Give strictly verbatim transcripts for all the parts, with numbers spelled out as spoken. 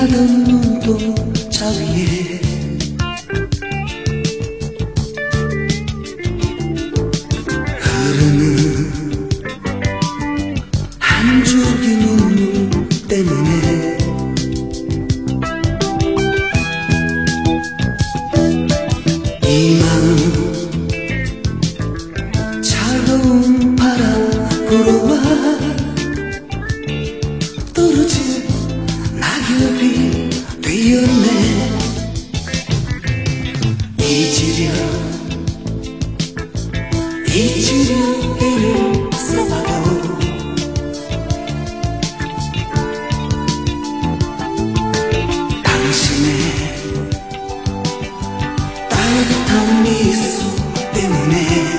빛나던 눈동자 위에 흐르는 한 줄기 눈물 때문에 이 마음 차가운 바람 불어와 떨어진 낙엽이 되었네. 잊으려 잊으려 애를 써봐도 당신의 따뜻한 미소 때문에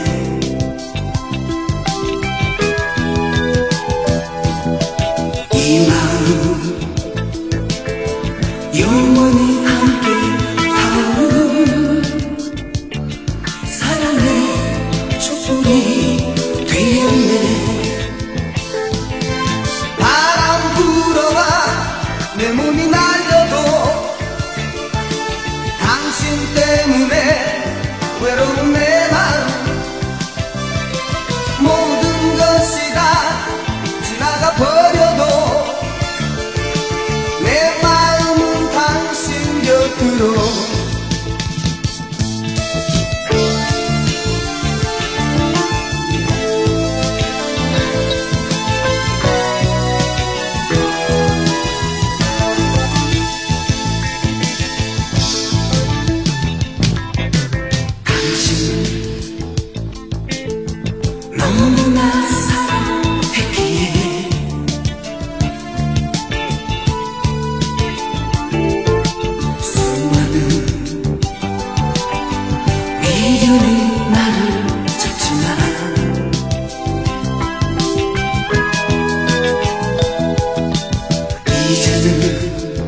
이 마음 영원히 함께 타오른 사랑의 촛불이 되었네. 바람 불어와 내 몸이 날려도 당신 때문에 외로운 내 마음 모든 것이 다 지나가 버려도 내 마음은 당신 곁으로 너무나 사랑했기에 수많은 미련이 나를 잡지만 이제는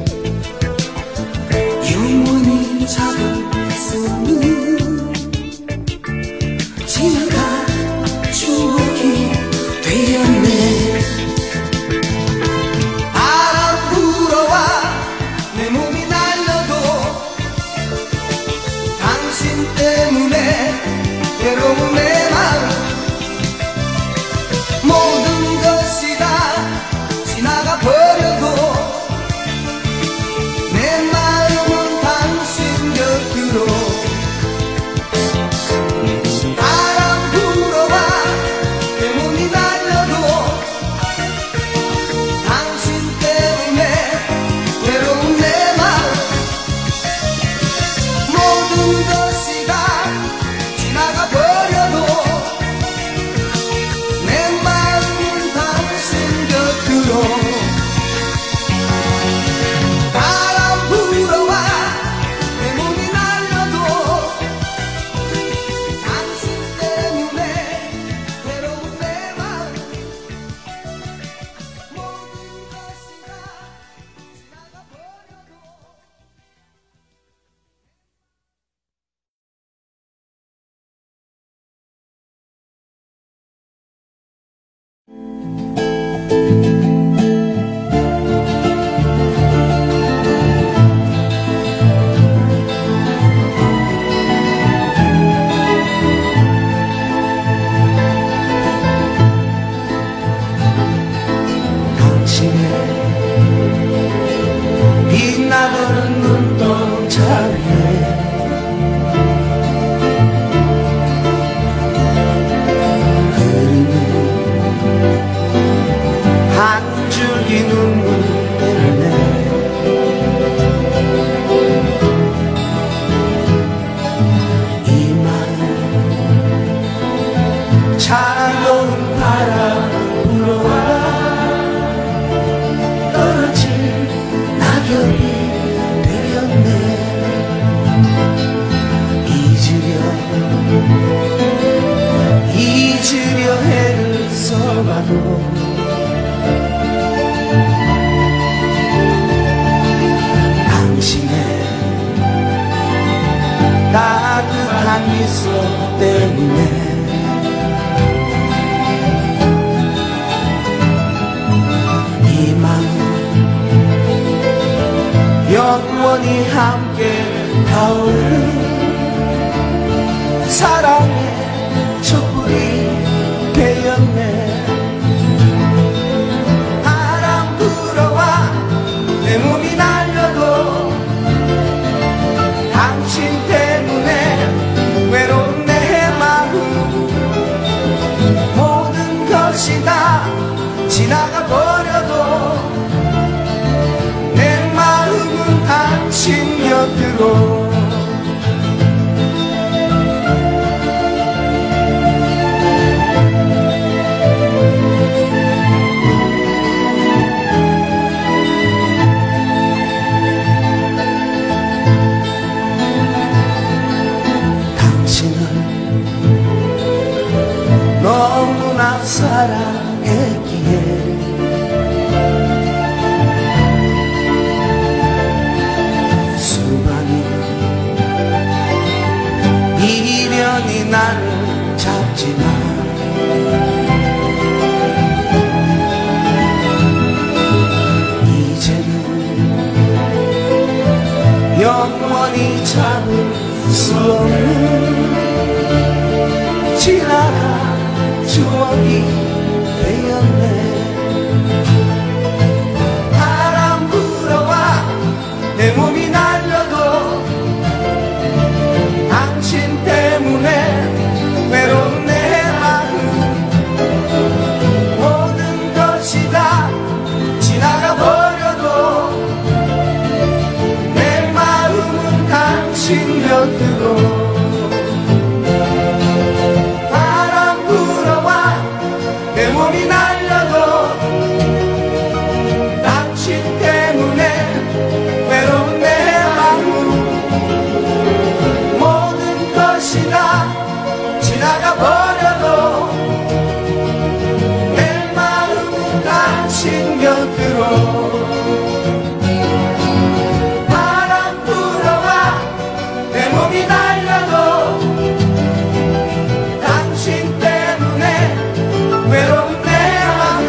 영원히 잡을 수는 지나가 추억이 되었네. 바람 불어와 내 몸이 날려도 당신 때문에 외로운 내 마음 모든 것이 다 지나가 버려도 내 마음은 당신 곁으로 빛나는 눈동자 위에 한 줄기 눈물 때문에 이 마음 차가운 바람 불어와 떨어질 낙엽이 되었네. 잊으려 잊으려 애를 써봐도 당신의 따뜻한 미소 때문에 이 마음 영원히 함께 타오르는 사랑의 촛불이 되었네. 바람 불어와 내 몸이 날려도 당신 때문에 외로운 내 마음 모든 것이 다 지나가 버려도 내 마음은 당신 곁으로. 너무나 사랑했기에 수많은 미련이 나를 잡지만 이제는 영원히 잡을 수 없는 지나가 추억이 되었네. 바람 불어와 내 몸이 날려도 당신 때문에 외로운 내 마음 모든 것이 다 지나가 버려도 내 마음은 당신 곁으로. 내 몸이 날려도 당신 때문에 외로운 내 마음 모든 것이 다 지나가 버려도 내 마음은 당신 곁으로. 바람 불어와 내 몸이 날려도 당신 때문에 외로운 내 마음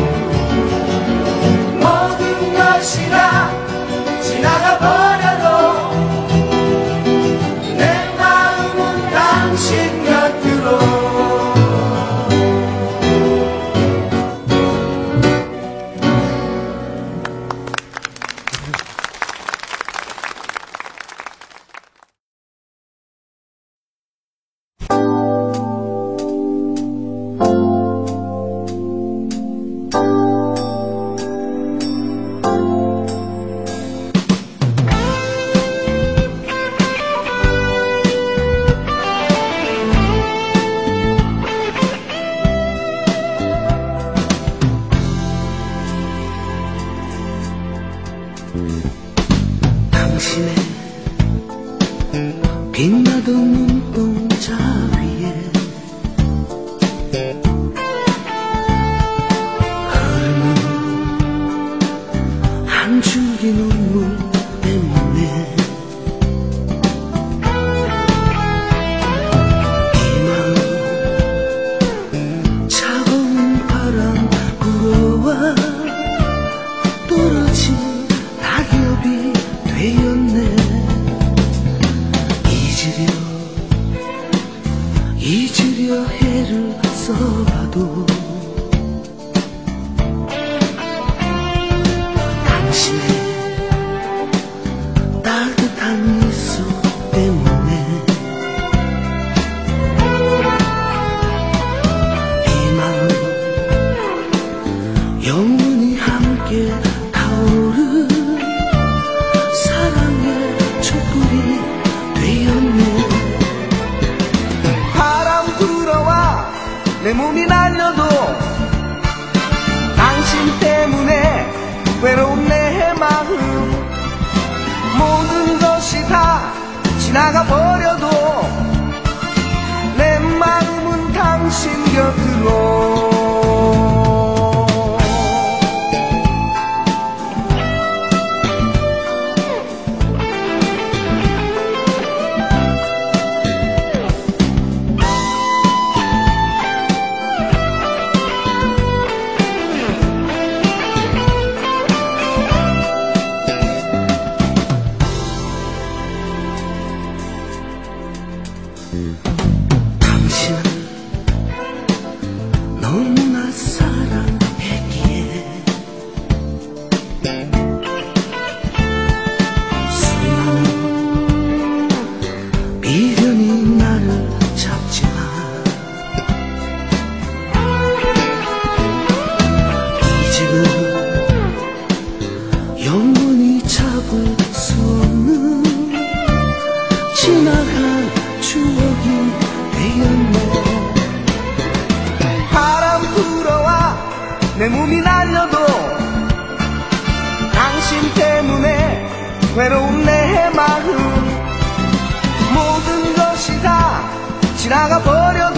모든 것이 다 지나가 버려도 내 마음은 당신 곁으로. 당신의 빛나던 눈동자 위에 흐르는 한 줄기 눈물 때문에 이 마음 차가운 바람 불어와 떨어진 낙엽이 되었네. 잊으려 잊으려 해를 써봐도 당신의 따뜻한 미소 때문에 이 마음 영원히 함께 타오르 사랑의 촛불이 되었네. 바람 불어와 내 몸이 날려도 당신 때문에 외로운 내 마음 모든 것이 다 지나가 버려도 내 마음은 당신 곁으로. 너무나 사랑했기에 수많은 미련이 나를 잡지만 이제는 영원히 잡을 수 없는 지나간 추억이 되었네. 바람 불어와 내 몸이 날려도 당신 때문에 외로운 내 마음 모든 것이 다 지나가 버려도